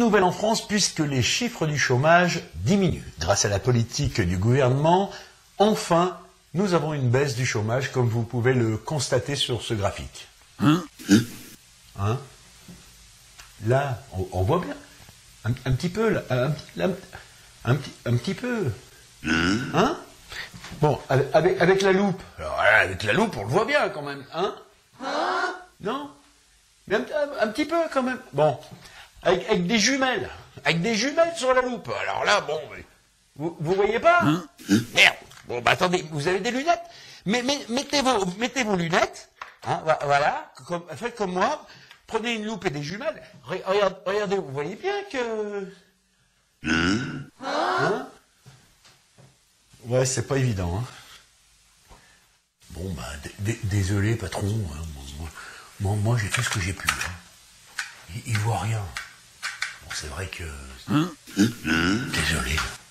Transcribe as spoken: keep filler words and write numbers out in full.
nouvelle en France puisque les chiffres du chômage diminuent. Grâce à la politique du gouvernement, enfin, nous avons une baisse du chômage comme vous pouvez le constater sur ce graphique. Hein, hein Là, on, on voit bien. Un, un petit peu, là. Un, là, un, petit, un petit peu. Hein Bon, avec, avec la loupe. Alors, avec la loupe, on le voit bien quand même. Hein Non Mais un, un, un petit peu quand même. Bon, avec, avec des jumelles. Avec des jumelles sur la loupe. Alors là, bon, vous, vous voyez pas Merde. Bon, bah attendez, vous avez des lunettes mais, mais, mettez, vos, mettez vos lunettes. Hein, voilà, comme, faites comme moi. Prenez une loupe et des jumelles. Regardez, regardez, vous voyez bien que... Hein Ouais, c'est pas évident. Hein. Bon, bah, désolé, patron. Hein. Moi, moi, moi j'ai fait ce que j'ai pu. Hein. Il, il voit rien. Bon, c'est vrai que... Désolé.